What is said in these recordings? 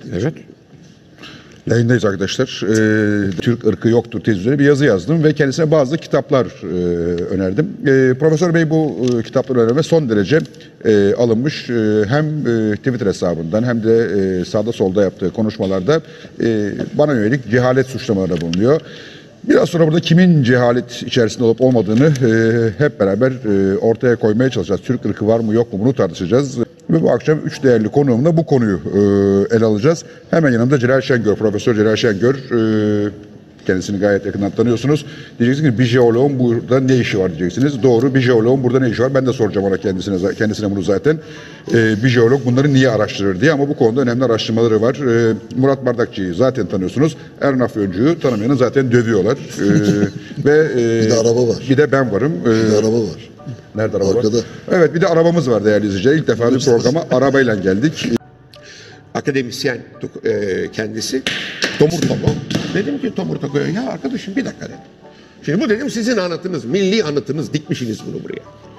Evet. Yayındayız arkadaşlar. Türk ırkı yoktur tezi üzerine bir yazı yazdım ve kendisine bazı kitaplar önerdim. Profesör Bey bu kitapları önerme son derece alınmış. Hem Twitter hesabından hem de sağda solda yaptığı konuşmalarda bana yönelik cehalet suçlamalarında bulunuyor. Biraz sonra burada kimin cehalet içerisinde olup olmadığını hep beraber ortaya koymaya çalışacağız. Türk ırkı var mı yok mu bunu tartışacağız. Ve bu akşam 3 değerli konuğumla bu konuyu ele alacağız. Hemen yanımda Celal Şengör, Profesör Celal Şengör. Kendisini gayet yakından tanıyorsunuz. Diyeceksiniz ki bir jeoloğun burada ne işi var diyeceksiniz. Doğru, bir jeoloğun burada ne işi var? Ben de soracağım ona kendisine bunu zaten. Bir jeolog bunları niye araştırır diye, ama bu konuda önemli araştırmaları var. Murat Bardakçı'yı zaten tanıyorsunuz. Erhan Afyoncu'yu tanımayanı zaten dövüyorlar. Ve bir de araba var. Bir de ben varım. Bir de araba var. Nerede araba Arkada. var? Evet, bir de arabamız var değerli izleyiciler. İlk defa bir programa arabayla geldik. Akademisyen kendisi Tomurtoko. Dedim ki Tomurtoko'ya, ya arkadaşım bir dakika dedim. Şimdi bu dedim sizin anıtınız, milli anıtınız, dikmişsiniz bunu buraya.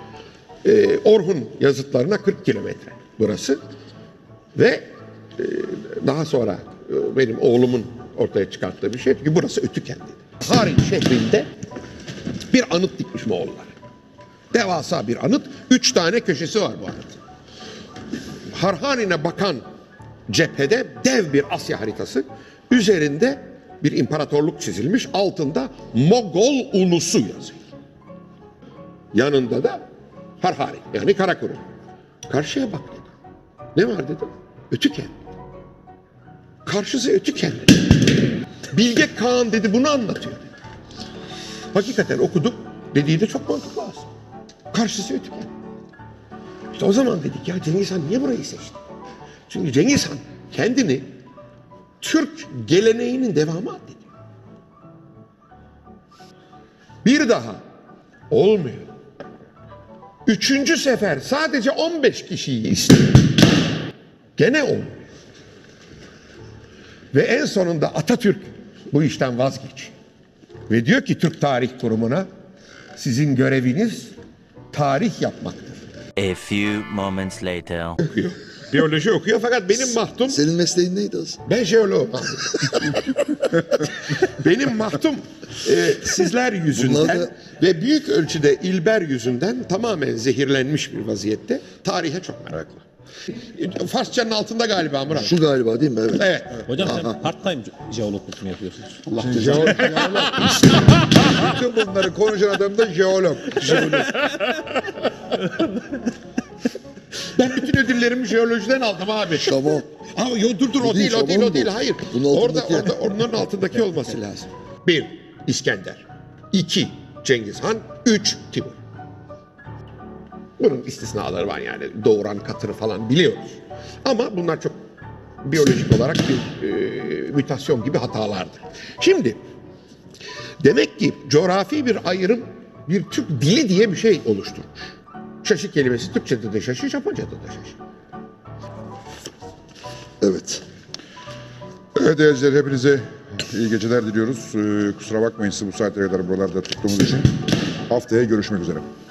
Orhun yazıtlarına 40 kilometre burası. Ve daha sonra benim oğlumun ortaya çıkarttığı bir şey ki burası Ötüken dedi. Harin şehrinde bir anıt dikmiş Moğollar. Devasa bir anıt. 3 tane köşesi var bu anıt. Harhanin'e bakan cephede dev bir Asya haritası. Üzerinde bir imparatorluk çizilmiş. Altında Mogol ulusu yazıyor. Yanında da Harharin yani Karakurum. Karşıya bak dedi. Ne var dedim. Ötüken. Karşısı Ötüken dedi. Bilge Kağan dedi bunu anlatıyor dedi. Hakikaten okuduk. Dediği de çok mantıklı aslında. Karşısı Ötüken. İşte o zaman dedik ya Cengiz Han niye burayı seçti? Çünkü Cengiz Han kendini Türk geleneğinin devamı addediyor. Bir daha olmuyor. 3. sefer sadece 15 kişiyi istiyor. Gene olmuyor. Ve en sonunda Atatürk bu işten vazgeçiyor. Ve diyor ki Türk Tarih Kurumu'na sizin göreviniz tarih yapmaktır. A few moments later. Okuyor. Biyoloji okuyor fakat benim mahtum... Senin mesleğin neydi aslında? Ben jeoloğum. Benim mahtum sizler yüzünden ve büyük ölçüde İlber yüzünden tamamen zehirlenmiş bir vaziyette. Tarihe çok meraklı. Farsçanın altında galiba Murat. Şu galiba değil mi? Evet. Evet. Hocam sen part-time jeologluk mu yapıyorsunuz? Jeolog. Bütün bunları konuşan adam da jeolog. Ben bütün ödüllerimi jeolojiden aldım abi. Tamam. Ama dur o değil o değil o değil hayır. Bunun Orada altındaki. onların altındaki olması lazım. 1. İskender. 2. Cengiz Han. 3. Timur. Bunun istisnaları var yani doğuran katırı falan biliyoruz. Ama bunlar çok biyolojik olarak bir mütasyon gibi hatalardır. Şimdi demek ki coğrafi bir ayrım bir Türk dili diye bir şey oluşturmuş. Şaşı kelimesi Türkçe'de de şaşı, Japonca'da da şaşı. Evet. Evet değerli izleyiciler, hepinize iyi geceler diliyoruz. Kusura bakmayın sizi bu saatlere kadar buralarda tuttuğumuz için. Haftaya görüşmek üzere.